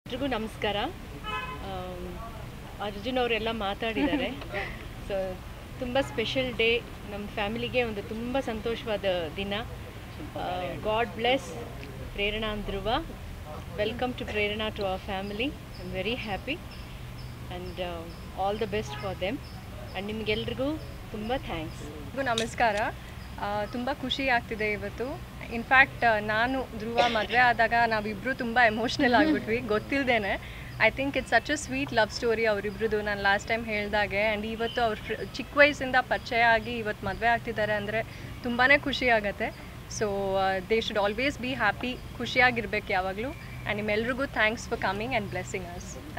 ಎಲ್ರಿಗೂ ನಮಸ್ಕಾರ. ಅರ್ಜುನ್ ಅವರೆಲ್ಲ ಮಾತಾಡಿದ್ದಾರೆ. ಸೊ ತುಂಬ ಸ್ಪೆಷಲ್ ಡೇ, ನಮ್ಮ ಫ್ಯಾಮಿಲಿಗೆ ಒಂದು ತುಂಬ ಸಂತೋಷವಾದ ದಿನ. God bless Prerana and Dhruva. Welcome to Prerana to our family. I am very happy and all the best for them. And ನಿಮಗೆಲ್ರಿಗೂ ತುಂಬ ಥ್ಯಾಂಕ್ಸ್. ನಮಸ್ಕಾರ. ತುಂಬ ಖುಷಿ ಆಗ್ತಿದೆ ಇವತ್ತು. ಇನ್ಫ್ಯಾಕ್ಟ್ ನಾನು ಧ್ರುವ ಮದುವೆ ಆದಾಗ ನಾವಿಬ್ಬರು ತುಂಬ ಎಮೋಷ್ನಲ್ ಆಗಿಬಿಟ್ವಿ ಗೊತ್ತಿಲ್ಲದೇನೆ. I think it's such a sweet love story ಅವರಿಬ್ರದ್ದು. ನಾನು ಲಾಸ್ಟ್ ಟೈಮ್ ಹೇಳಿದಾಗೆ. ಆ್ಯಂಡ್ ಇವತ್ತು ಅವ್ರು ಚಿಕ್ಕ ವಯಸ್ಸಿಂದ ಪರಿಚಯ ಆಗಿ ಇವತ್ತು ಮದುವೆ ಆಗ್ತಿದ್ದಾರೆ ಅಂದರೆ ತುಂಬಾ ಖುಷಿ ಆಗುತ್ತೆ. So they should always be happy, ಖುಷಿಯಾಗಿರ್ಬೇಕು ಯಾವಾಗಲೂ. ಆ್ಯಂಡ್ ನಿಮ್ಮೆಲ್ರಿಗೂ thanks for coming and blessing us.